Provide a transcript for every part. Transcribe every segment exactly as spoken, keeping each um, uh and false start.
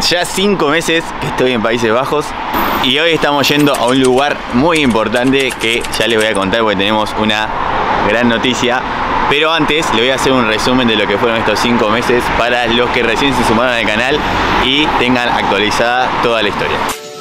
Ya cinco meses que estoy en Países Bajos y hoy estamos yendo a un lugar muy importante que ya les voy a contar porque tenemos una gran noticia. Pero antes le voy a hacer un resumen de lo que fueron estos cinco meses para los que recién se sumaron al canal y tengan actualizada toda la historia.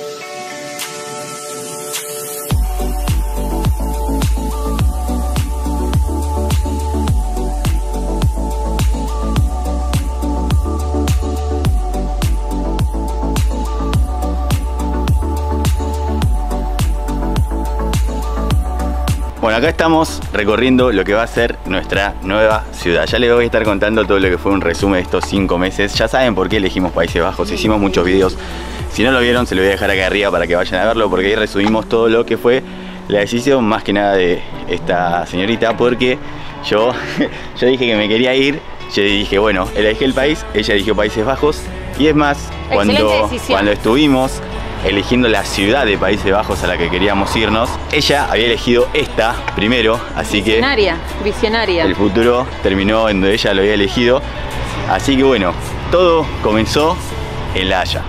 Bueno, acá estamos recorriendo lo que va a ser nuestra nueva ciudad. Ya les voy a estar contando todo lo que fue un resumen de estos cinco meses. Ya saben por qué elegimos Países Bajos, hicimos muchos videos. Si no lo vieron, se lo voy a dejar acá arriba para que vayan a verlo, porque ahí resumimos todo lo que fue la decisión más que nada de esta señorita, porque yo, yo dije que me quería ir, yo dije, bueno, elegí el país, ella eligió Países Bajos, y es más, cuando, cuando estuvimos eligiendo la ciudad de Países Bajos a la que queríamos irnos, ella había elegido esta primero, así que visionaria, visionaria. El futuro terminó en donde ella lo había elegido, así que bueno, todo comenzó en La Haya.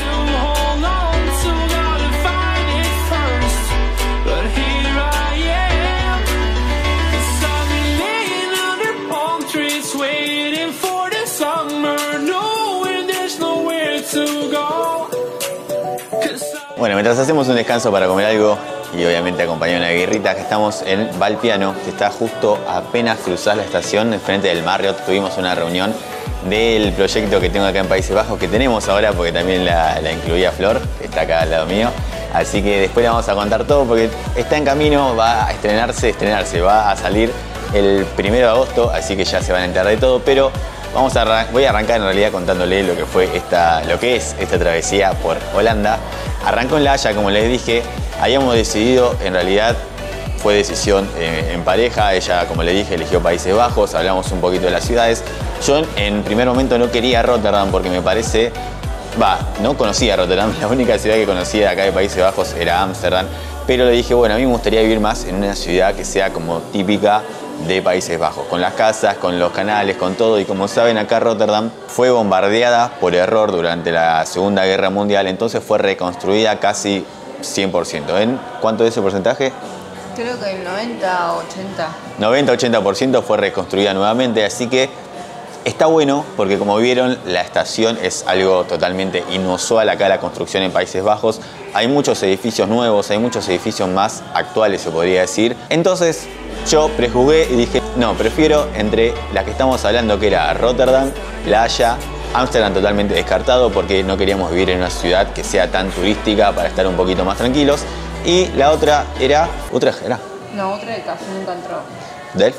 Bueno, mientras hacemos un descanso para comer algo y obviamente acompañar una guirrita, que estamos en Valpiano, que está justo apenas cruzar la estación enfrente del Marriott. Tuvimos una reunión del proyecto que tengo acá en Países Bajos, que tenemos ahora porque también la, la incluía Flor, que está acá al lado mío. Así que después le vamos a contar todo porque está en camino, va a estrenarse, estrenarse, va a salir el primero de agosto, así que ya se van a enterar de todo, pero vamos a voy a arrancar en realidad contándole lo que fue esta, lo que es esta travesía por Holanda. Arrancó en La Haya, como les dije, habíamos decidido, en realidad fue decisión eh, en pareja, ella, como les dije, eligió Países Bajos, hablamos un poquito de las ciudades. Yo en primer momento no quería Rotterdam porque me parece, va, no conocía Rotterdam, la única ciudad que conocía de acá de Países Bajos era Ámsterdam, pero le dije, bueno, a mí me gustaría vivir más en una ciudad que sea como típica de Países Bajos, con las casas, con los canales, con todo, y como saben acá Rotterdam fue bombardeada por error durante la Segunda Guerra Mundial, entonces fue reconstruida casi cien por ciento. ¿En cuánto es ese porcentaje? Creo que el noventa, ochenta. noventa, ochenta por ciento fue reconstruida nuevamente, así que está bueno porque como vieron la estación es algo totalmente inusual acá la construcción en Países Bajos. Hay muchos edificios nuevos, hay muchos edificios más actuales se podría decir. Entonces yo prejuzgué y dije, no, prefiero entre las que estamos hablando, que era Rotterdam, La Haya, Ámsterdam totalmente descartado porque no queríamos vivir en una ciudad que sea tan turística para estar un poquito más tranquilos. Y la otra era, Utrecht era. No, Utrecht casi nunca entró. ¿Delft?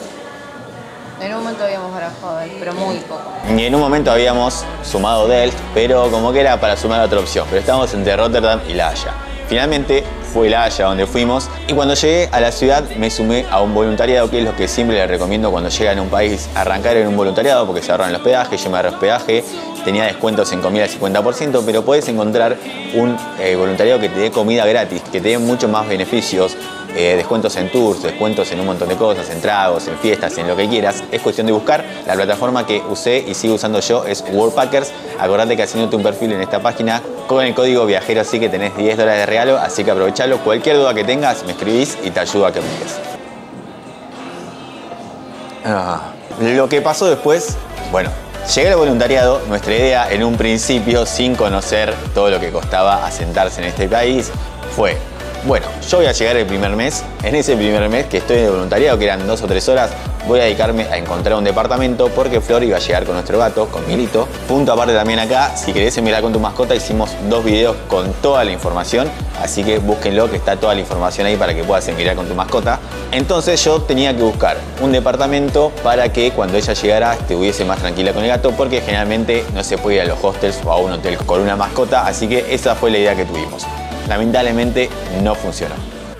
En un momento habíamos barajado Delft, pero muy poco. Y en un momento habíamos sumado Delft, pero como que era para sumar otra opción. Pero estábamos entre Rotterdam y La Haya. Finalmente fue La Haya donde fuimos, y cuando llegué a la ciudad me sumé a un voluntariado, que es lo que siempre les recomiendo cuando llegan a un país, arrancar en un voluntariado porque se ahorran los peajes. Yo me ahorré hospedaje, tenía descuentos en comida al cincuenta por ciento, pero podés encontrar un eh, voluntariado que te dé comida gratis, que te dé muchos más beneficios, eh, descuentos en tours, descuentos en un montón de cosas, en tragos, en fiestas, en lo que quieras. Es cuestión de buscar. La plataforma que usé y sigo usando yo es Worldpackers. Acordate que haciéndote un perfil en esta página con el código viajero, así que tenés diez dólares de regalo, así que aprovechalo. Cualquier duda que tengas me escribís y te ayudo a que mires. Ah, lo que pasó después, bueno, llegué al voluntariado. Nuestra idea en un principio, sin conocer todo lo que costaba asentarse en este país, fue, bueno, yo voy a llegar el primer mes. En ese primer mes que estoy de voluntariado, que eran dos o tres horas, voy a dedicarme a encontrar un departamento porque Flor iba a llegar con nuestro gato, con Milito. Punto aparte también acá, si querés mirar con tu mascota, hicimos dos videos con toda la información, así que búsquenlo, que está toda la información ahí para que puedas mirar con tu mascota. Entonces yo tenía que buscar un departamento para que cuando ella llegara estuviese más tranquila con el gato, porque generalmente no se puede ir a los hostels o a un hotel con una mascota, así que esa fue la idea que tuvimos. Lamentablemente no funcionó.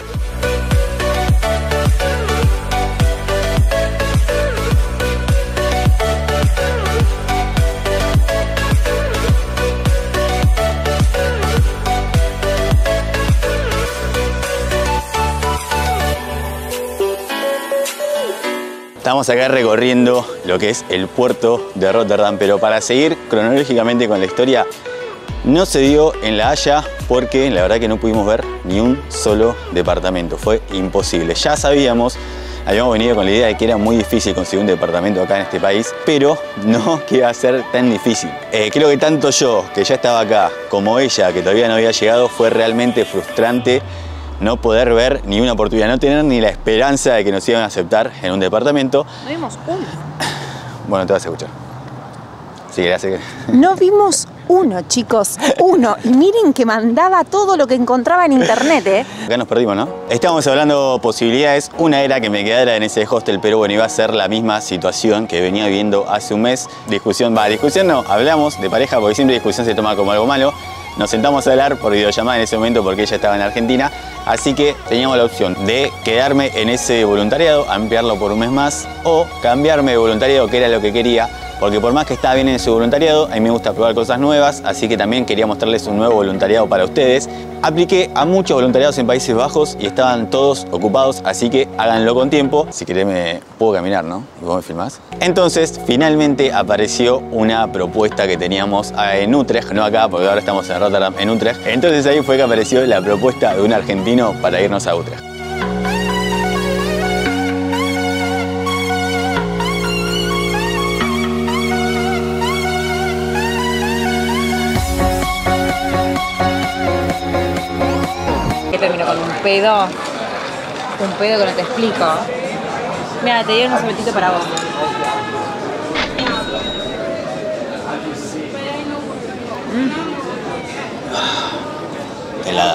Estamos acá recorriendo lo que es el puerto de Rotterdam, pero para seguir cronológicamente con la historia, no se dio en La Haya porque la verdad que no pudimos ver ni un solo departamento. Fue imposible. Ya sabíamos, habíamos venido con la idea de que era muy difícil conseguir un departamento acá en este país, pero no que iba a ser tan difícil. Eh, creo que tanto yo, que ya estaba acá, como ella, que todavía no había llegado, fue realmente frustrante no poder ver ni una oportunidad, no tener ni la esperanza de que nos iban a aceptar en un departamento. No vimos uno. Bueno, te vas a escuchar. Sí, gracias. No vimos uno, chicos, uno. Y miren que mandaba todo lo que encontraba en internet, ¿eh? Acá nos perdimos, ¿no? Estábamos hablando posibilidades. Una era que me quedara en ese hostel, pero bueno, iba a ser la misma situación que venía viviendo hace un mes. Discusión, va, discusión no, hablamos de pareja porque siempre discusión se toma como algo malo. Nos sentamos a hablar por videollamada en ese momento porque ella estaba en Argentina. Así que teníamos la opción de quedarme en ese voluntariado, ampliarlo por un mes más, o cambiarme de voluntariado, que era lo que quería. Porque por más que estaba bien en su voluntariado, a mí me gusta probar cosas nuevas, así que también quería mostrarles un nuevo voluntariado para ustedes. Apliqué a muchos voluntariados en Países Bajos y estaban todos ocupados, así que háganlo con tiempo. Si querés me puedo caminar, ¿no? ¿Y vos me filmás? Entonces, finalmente apareció una propuesta que teníamos en Utrecht, no acá, porque ahora estamos en Rotterdam, en Utrecht. Entonces ahí fue que apareció la propuesta de un argentino para irnos a Utrecht. Terminó con un pedo, un pedo que no te explico. Mira, te dieron un sorbetito para vos. Mm. Helada.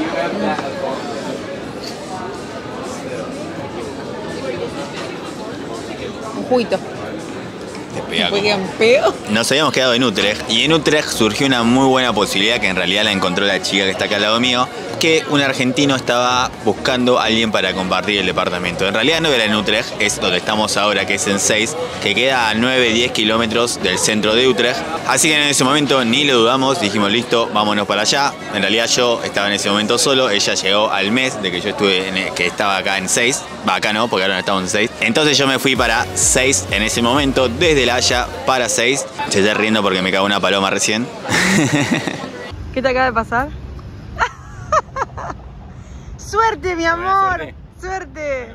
Un juguito. Un pedo. Nos habíamos quedado en Utrecht y en Utrecht surgió una muy buena posibilidad que en realidad la encontró la chica que está acá al lado mío, que un argentino estaba buscando a alguien para compartir el departamento. En realidad no era en Utrecht, es donde estamos ahora, que es en Seis, que queda a nueve a diez kilómetros del centro de Utrecht. Así que en ese momento ni lo dudamos, dijimos listo, vámonos para allá. En realidad yo estaba en ese momento solo, ella llegó al mes de que yo estuve, en, que estaba acá en Seis. Va, acá no, porque ahora no estamos en Seis. Entonces yo me fui para Seis en ese momento, desde La Haya para Seis. Se está riendo porque me cagó una paloma recién. ¿Qué te acaba de pasar? ¡Suerte, mi amor! ¡Suerte!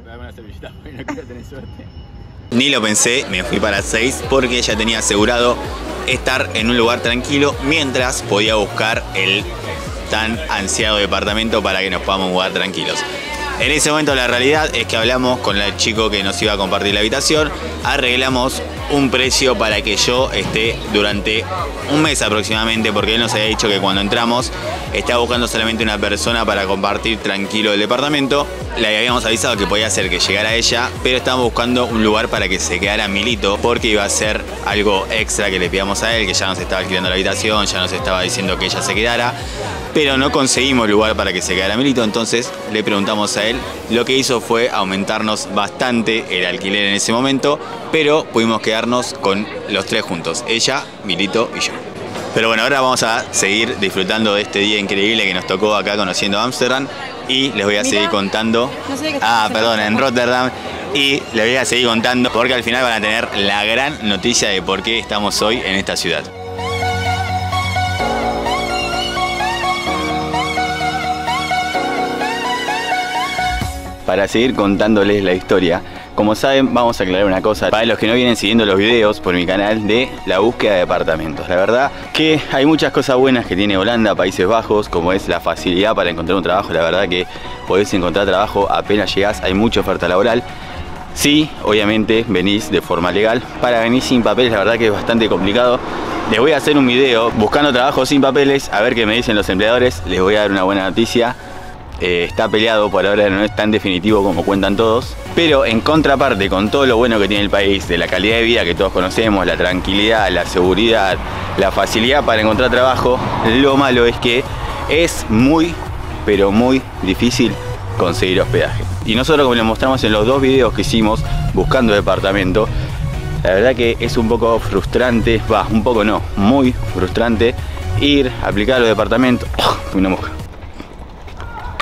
Ni lo pensé, me fui para Seis porque ella tenía asegurado estar en un lugar tranquilo mientras podía buscar el tan ansiado departamento para que nos podamos mudar tranquilos. En ese momento la realidad es que hablamos con el chico que nos iba a compartir la habitación, arreglamos un precio para que yo esté durante un mes aproximadamente, porque él nos había dicho que cuando entramos estaba buscando solamente una persona para compartir tranquilo el departamento. Le habíamos avisado que podía ser que llegara ella, pero estábamos buscando un lugar para que se quedara Milito, porque iba a ser algo extra que le pidamos a él, que ya nos estaba alquilando la habitación, ya nos estaba diciendo que ella se quedara, pero no conseguimos lugar para que se quedara Milito. Entonces le preguntamos a él. Lo que hizo fue aumentarnos bastante el alquiler en ese momento, pero pudimos quedarnos con los tres juntos, ella, Milito y yo. Pero bueno, ahora vamos a seguir disfrutando de este día increíble que nos tocó acá conociendo Ámsterdam y les voy a seguir contando. No sé qué ah, perdón, en Rotterdam. Y les voy a seguir contando porque al final van a tener la gran noticia de por qué estamos hoy en esta ciudad. Para seguir contándoles la historia, como saben, vamos a aclarar una cosa para los que no vienen siguiendo los videos por mi canal de la búsqueda de departamentos. La verdad que hay muchas cosas buenas que tiene Holanda, Países Bajos, como es la facilidad para encontrar un trabajo. La verdad que podés encontrar trabajo apenas llegás, hay mucha oferta laboral. Sí, obviamente venís de forma legal. Para venir sin papeles, la verdad que es bastante complicado. Les voy a hacer un video buscando trabajo sin papeles, a ver qué me dicen los empleadores. Les voy a dar una buena noticia. Eh, está peleado, por ahora no es tan definitivo como cuentan todos, pero en contraparte, con todo lo bueno que tiene el país, de la calidad de vida que todos conocemos, la tranquilidad, la seguridad, la facilidad para encontrar trabajo, lo malo es que es muy, pero muy difícil conseguir hospedaje. Y nosotros, como les mostramos en los dos videos que hicimos buscando departamento, la verdad que es un poco frustrante, va, un poco no, muy frustrante ir a aplicar a los departamentos. Oh, una mosca.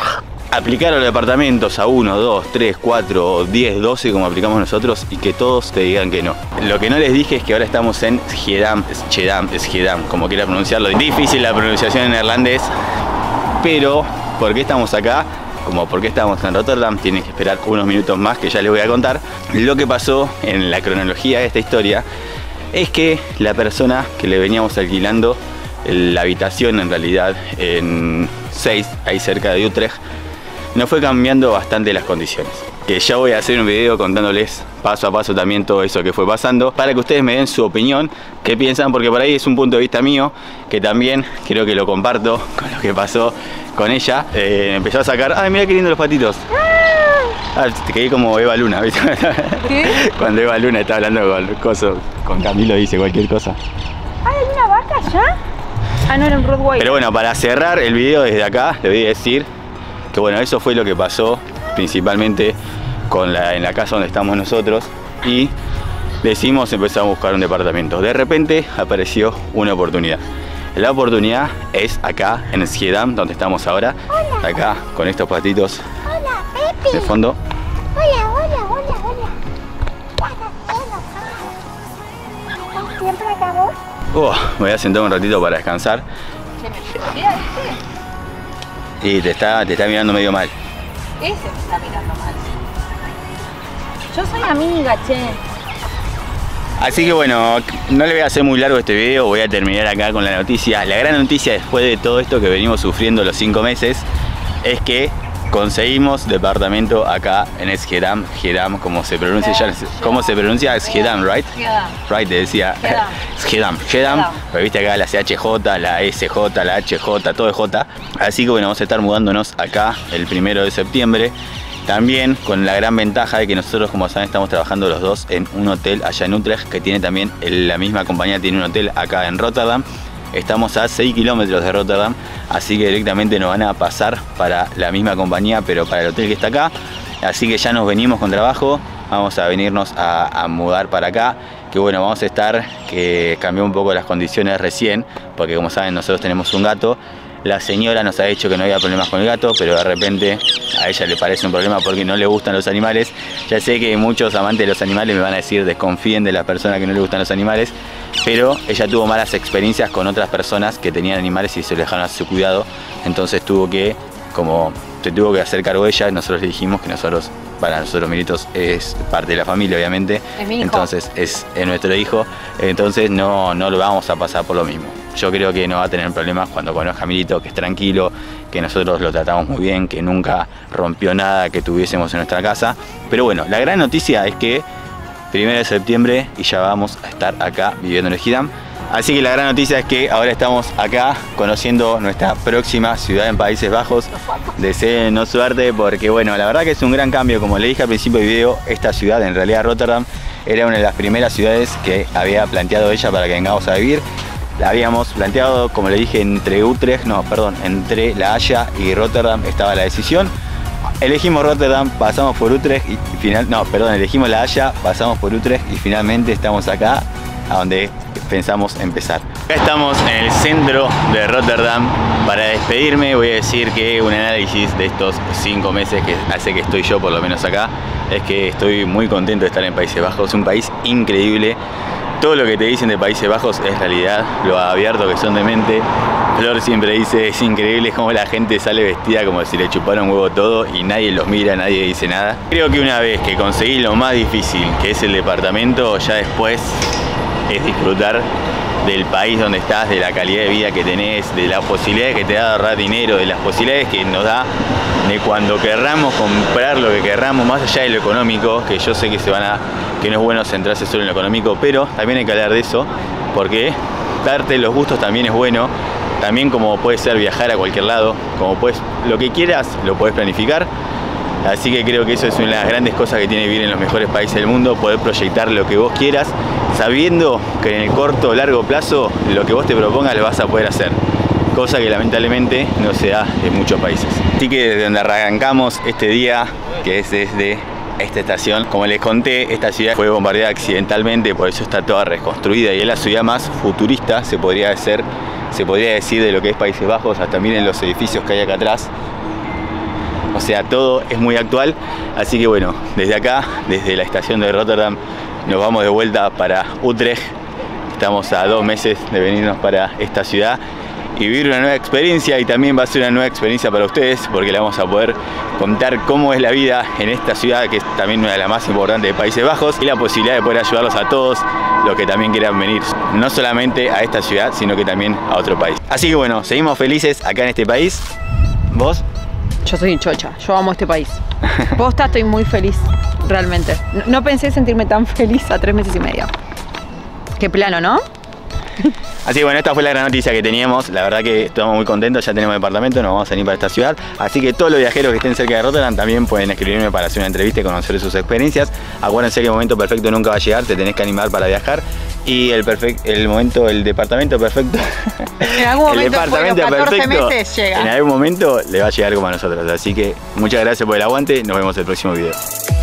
aplicar a los departamentos a uno, dos, tres, cuatro, diez, doce como aplicamos nosotros y que todos te digan que no. Lo que no les dije es que ahora estamos en Schiedam, Schiedam, Schiedam, como quiera pronunciarlo. Difícil la pronunciación en neerlandés, pero ¿por qué estamos acá? Como por qué estamos en Rotterdam, tienen que esperar unos minutos más que ya les voy a contar. Lo que pasó en la cronología de esta historia es que la persona que le veníamos alquilando la habitación en realidad en seis, ahí cerca de Utrecht, nos fue cambiando bastante las condiciones. Que ya voy a hacer un video contándoles paso a paso también todo eso que fue pasando para que ustedes me den su opinión, qué piensan, porque por ahí es un punto de vista mío que también creo que lo comparto con lo que pasó con ella. Eh, empezó a sacar, ay mira qué lindo los patitos. Ah, te quedé como Eva Luna, ¿viste? ¿Qué? Cuando Eva Luna está hablando con, coso, con Camilo dice cualquier cosa. ¿Hay una vaca ya? Ah, no, era un Rottweiler. Pero bueno, para cerrar el video desde acá, le voy a decir que bueno, eso fue lo que pasó principalmente con la, en la casa donde estamos nosotros y decidimos empezar a buscar un departamento. De repente apareció una oportunidad. La oportunidad es acá en Schiedam, donde estamos ahora. Hola. Acá con estos patitos Hola, Pepi. de fondo. Hola, hola, hola, hola. ¿Qué estás haciendo? ¿Estás siempre acá vos? Oh, me voy a sentar un ratito para descansar. Se me choquea, ¿viste? Y te está, te está mirando medio mal. Ese me está mirando mal. Yo soy amiga, che. Así que bueno, no le voy a hacer muy largo este video, voy a terminar acá con la noticia. La gran noticia después de todo esto que venimos sufriendo los cinco meses es que conseguimos departamento acá en Schiedam, Schiedam, como se pronuncia ya, ¿cómo se pronuncia? Schiedam, right? Schiedam. Right, te decía. Schiedam, Schiedam, pero viste acá la C H J, la S J, la H J, todo es J. Así que bueno, vamos a estar mudándonos acá el primero de septiembre. También con la gran ventaja de que nosotros, como saben, estamos trabajando los dos en un hotel allá en Utrecht, que tiene también, la misma compañía tiene un hotel acá en Rotterdam. Estamos a seis kilómetros de Rotterdam, así que directamente nos van a pasar para la misma compañía, pero para el hotel que está acá. Así que ya nos venimos con trabajo, vamos a venirnos a, a mudar para acá. Que bueno, vamos a estar, que cambió un poco las condiciones recién, porque como saben nosotros tenemos un gato. La señora nos ha dicho que no había problemas con el gato, pero de repente a ella le parece un problema porque no le gustan los animales. Ya sé que muchos amantes de los animales me van a decir desconfíen de las personas que no le gustan los animales, pero ella tuvo malas experiencias con otras personas que tenían animales y se lo dejaron a su cuidado. Entonces tuvo que, como se tuvo que hacer cargo de ella, nosotros le dijimos que nosotros, para nosotros Militos es parte de la familia obviamente. Es mi hijo. Entonces es, es nuestro hijo, entonces no, no lo vamos a pasar por lo mismo. Yo creo que no va a tener problemas cuando conozca a Milito, que es tranquilo, que nosotros lo tratamos muy bien, que nunca rompió nada que tuviésemos en nuestra casa. Pero bueno, la gran noticia es que primero de septiembre y ya vamos a estar acá viviendo en Schiedam. Así que la gran noticia es que ahora estamos acá conociendo nuestra próxima ciudad en Países Bajos. Deseenos suerte porque bueno, la verdad que es un gran cambio. Como le dije al principio del video, esta ciudad, en realidad Rotterdam, era una de las primeras ciudades que había planteado ella para que vengamos a vivir. La habíamos planteado, como le dije, entre Utrecht, no, perdón, entre La Haya y Rotterdam estaba la decisión. Elegimos Rotterdam, pasamos por Utrecht y final, no, perdón, elegimos La Haya, pasamos por Utrecht y finalmente estamos acá, a donde pensamos empezar. Acá estamos en el centro de Rotterdam. Para despedirme voy a decir que un análisis de estos cinco meses que hace que estoy yo por lo menos acá es que estoy muy contento de estar en Países Bajos. Es un país increíble. Todo lo que te dicen de Países Bajos es realidad, lo abierto que son de mente. Flor siempre dice, es increíble cómo la gente sale vestida como si le chuparon huevo todo y nadie los mira, nadie dice nada. Creo que una vez que conseguís lo más difícil, que es el departamento, ya después es disfrutar del país donde estás, de la calidad de vida que tenés, de las posibilidades que te da de ahorrar dinero, de las posibilidades que nos da de cuando querramos comprar lo que querramos, más allá de lo económico, que yo sé que se van a, que no es bueno centrarse solo en lo económico, pero también hay que hablar de eso, porque darte los gustos también es bueno, también como puede ser viajar a cualquier lado, como puedes, lo que quieras lo puedes planificar. Así que creo que eso es una de las grandes cosas que tiene vivir en los mejores países del mundo, poder proyectar lo que vos quieras, sabiendo que en el corto o largo plazo lo que vos te propongas lo vas a poder hacer, cosa que lamentablemente no se da en muchos países. Así que desde donde arrancamos este día, que es desde esta estación, como les conté, esta ciudad fue bombardeada accidentalmente, por eso está toda reconstruida y es la ciudad más futurista, se podría decir, se podría decir de lo que es Países Bajos. Hasta miren los edificios que hay acá atrás. o sea, todo es muy actual. Así que bueno, desde acá, desde la estación de Rotterdam, nos vamos de vuelta para Utrecht. Estamos a dos meses de venirnos para esta ciudad y vivir una nueva experiencia, y también va a ser una nueva experiencia para ustedes porque le vamos a poder contar cómo es la vida en esta ciudad, que es también una de las más importantes de Países Bajos, y la posibilidad de poder ayudarlos a todos los que también quieran venir, no solamente a esta ciudad, sino que también a otro país. Así que bueno, seguimos felices acá en este país. ¿Vos? Yo soy chocha, yo amo este país. Posta, estoy muy feliz, realmente. No, no pensé sentirme tan feliz a tres meses y medio. Qué plano, ¿no? Así que bueno, esta fue la gran noticia que teníamos. La verdad que estamos muy contentos, ya tenemos departamento, nos vamos a venir para esta ciudad. Así que todos los viajeros que estén cerca de Rotterdam también pueden escribirme para hacer una entrevista y conocer sus experiencias. Acuérdense que el momento perfecto nunca va a llegar, te tenés que animar para viajar. Y el, el momento, el departamento perfecto, en algún momento, el departamento por los catorce perfecto, meses llega. En algún momento le va a llegar como a nosotros. Así que muchas gracias por el aguante, nos vemos en el próximo video.